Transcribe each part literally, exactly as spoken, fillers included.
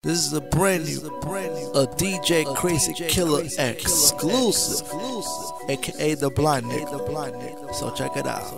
This is a brand new, a D J Crazy Killer exclusive, aka the Blind Nigga. So check it out.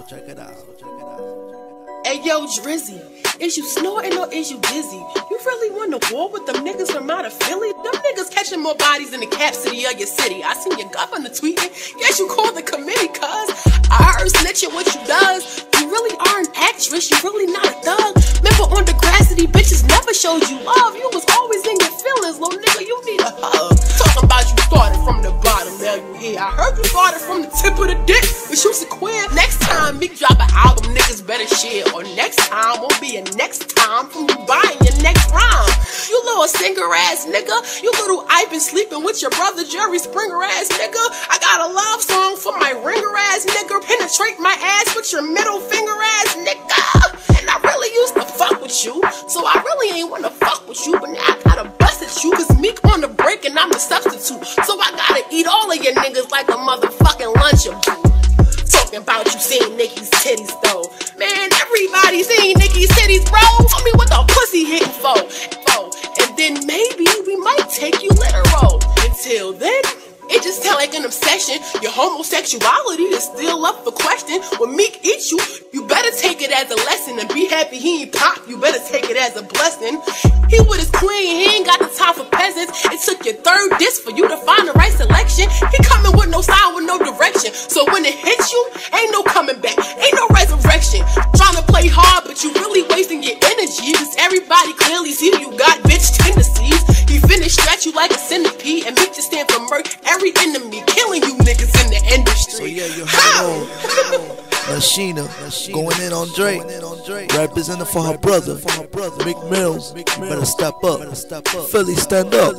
Hey yo, Drizzy, is you snorting or is you dizzy? You really want to war with them niggas from out of Philly? Them niggas catching more bodies in the cap city of your city. I seen your governor tweeting, guess you called the committee, cuz I heard snitching what you does. You really are an actress, you really not a thug. Remember on the Degrassi, bitches never showed you love. You was always in your feelings, little nigga, you need a hug. Talking about you started from the bottom, now you here. I heard you started from the tip of the dick, but you should quit. Next time Meek drop an album, niggas better share. Or next time won't be a next time from you buying your next rhyme. You little singer ass nigga, you little I've been sleeping with your brother Jerry Springer ass nigga. I got a love song for my ringer ass nigga. Penetrate my ass with your middle finger ass nigga. And I really used to fuck with you, so I really ain't wanna fuck with you. But now I gotta bust at you, cause Meek on the break and I'm the substitute. So I gotta eat all of your niggas like a motherfucking lunchable. Talking about you seeing Nicki's titties though. Man, everybody seen Nicki's titties, bro. Tell me what the pussy hitting for. And then maybe we might take you literal. Until then, it just sound like an obsession. Your homosexuality is still up for question. When Meek eats you, you better take it as a lesson. And be happy he ain't pop, you better take it as a blessing. He with his queen, he ain't got the time for peasants. It took your third disc for you to find the right selection. He coming with no sign, with no direction. So when it hits you, ain't no coming back, ain't no resurrection. Trying to play hard, but you really wasting your energy. Cause everybody clearly see you got bitch tendencies. He finna stretch you like a centipede, and Meek just stand for murk every enemy, killing you niggas in the industry. So yeah, you heard on Nasheema going in on Drake, representing for her brother, Meek Mills. Better step up, Philly stand up.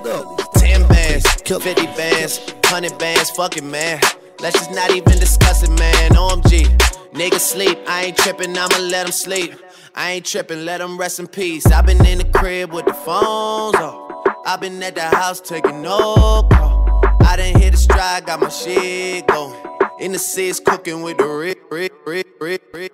Ten bands, fifty bands, hundred bands, fuck it, man. Let's just not even discuss it, man. O M G, niggas sleep, I ain't tripping, I'ma let them sleep. I ain't tripping, let them rest in peace. I been in the crib with the phones off. I been at the house taking no call. I done hit a stride, got my shit going. In the seats cooking with the Rick, Rick, Rick, Rick, Rick.